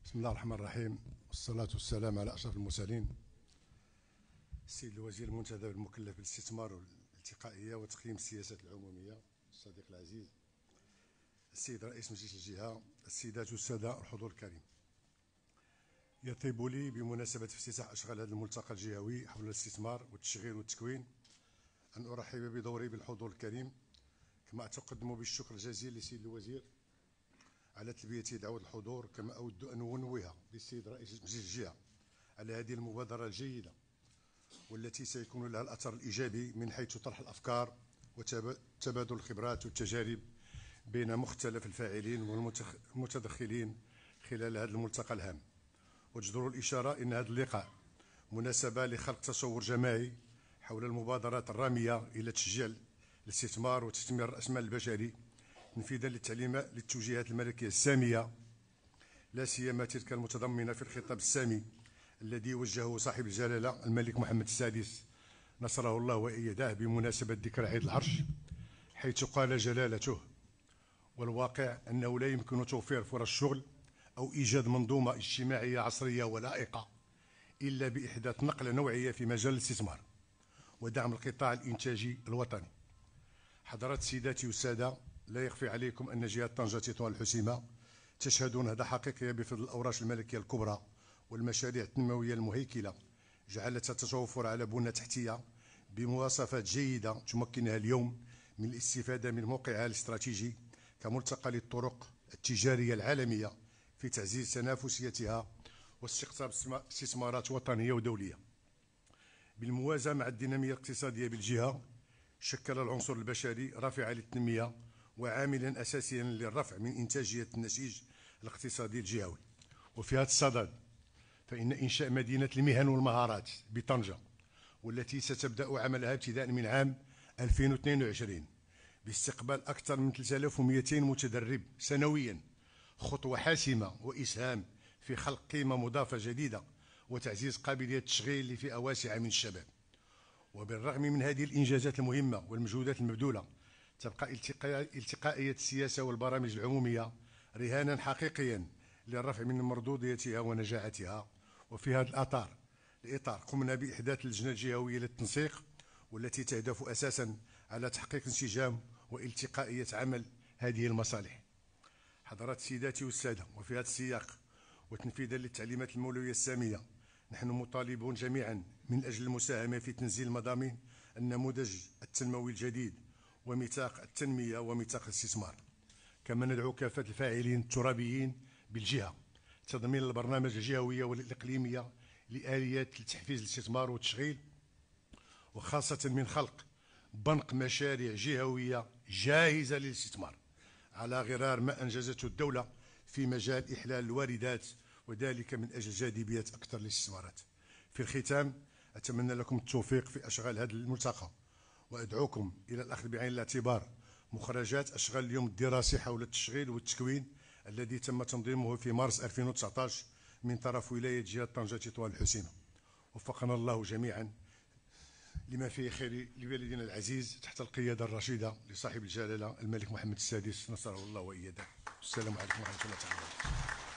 بسم الله الرحمن الرحيم، والصلاة والسلام على أشرف المرسلين. السيد الوزير المنتدب المكلف بالاستثمار والالتقائية وتقييم السياسات العمومية، الصديق العزيز السيد رئيس مجلس الجهة، السيدات والسادة الحضور الكريم. يطيب لي بمناسبة افتتاح أشغال هذا الملتقى الجهوي حول الاستثمار والتشغيل والتكوين أن أرحب بدوري بالحضور الكريم، كما أتقدم بالشكر الجزيل للسيد الوزير على تلبية دعوة الحضور. كما أود أن أنوه بالسيد رئيس مجلس الجهة على هذه المبادرة الجيدة والتي سيكون لها الأثر الإيجابي من حيث طرح الأفكار وتبادل الخبرات والتجارب بين مختلف الفاعلين والمتدخلين خلال هذا الملتقى الهام. وجدر الإشارة أن هذا اللقاء مناسبة لخلق تصور جماعي حول المبادرات الرامية إلى تشجيع الاستثمار وتثمير الرأسمال البشري تنفيذا للتوجيهات الملكية السامية، لا سيما تلك المتضمنة في الخطاب السامي الذي وجهه صاحب الجلالة الملك محمد السادس نصره الله وأيده بمناسبة ذكرى عيد العرش، حيث قال جلالته: والواقع أنه لا يمكن توفير فرص شغل أو إيجاد منظومة اجتماعية عصرية ولائقة إلا بإحداث نقلة نوعية في مجال الاستثمار ودعم القطاع الإنتاجي الوطني. حضرات سيداتي والسادة، لا يخفي عليكم أن جهة طنجة تطوان الحسيمة تشهد نهضة حقيقية بفضل الأوراش الملكية الكبرى والمشاريع التنموية المهيكلة، جعلتها تتوفر على بنى تحتية بمواصفات جيدة تمكنها اليوم من الاستفادة من موقعها الاستراتيجي كملتقى للطرق التجارية العالمية في تعزيز تنافسيتها واستقطاب استثمارات وطنية ودولية. بالموازاة مع الدينامية الاقتصادية بالجهة، شكل العنصر البشري رافعا للتنمية وعاملا أساسيا للرفع من إنتاجية النسيج الاقتصادي الجهوي. وفي هذا الصدد فإن إنشاء مدينة المهن والمهارات بطنجة، والتي ستبدأ عملها ابتداء من عام 2022 باستقبال أكثر من 3200 متدرب سنويا، خطوة حاسمة وإسهام في خلق قيمة مضافة جديدة وتعزيز قابلية التشغيل لفئة واسعة من الشباب. وبالرغم من هذه الإنجازات المهمة والمجهودات المبذولة، تبقى التقائية السياسة والبرامج العمومية رهانا حقيقيا للرفع من مردوديتها ونجاعتها. وفي هذا الإطار قمنا بإحداث اللجنة الجهوية للتنسيق، والتي تهدف أساسا على تحقيق انسجام والتقائية عمل هذه المصالح. حضرات سيداتي والسادة، وفي هذا السياق وتنفيذا للتعليمات المولوية السامية، نحن مطالبون جميعا من أجل المساهمة في تنزيل مضامين النموذج التنموي الجديد وميثاق التنمية وميثاق الاستثمار. كما ندعو كافة الفاعلين الترابيين بالجهة تضمين البرنامج الجهوية والإقليمية لآليات لتحفيز الاستثمار والتشغيل، وخاصة من خلق بنك مشاريع جهوية جاهزة للاستثمار على غرار ما أنجزته الدولة في مجال إحلال الواردات، وذلك من أجل جاذبية أكثر للاستثمارات. في الختام، أتمنى لكم التوفيق في أشغال هذا الملتقى، وأدعوكم إلى الأخذ بعين الاعتبار مخرجات أشغال اليوم الدراسي حول التشغيل والتكوين الذي تم تنظيمه في مارس 2019 من طرف ولاية جهة طنجة تطوان الحسيمة. وفقنا الله جميعا لما فيه خير لبلدنا العزيز تحت القيادة الرشيدة لصاحب الجلالة الملك محمد السادس نصره الله وإيده. السلام عليكم ورحمة الله تعالى.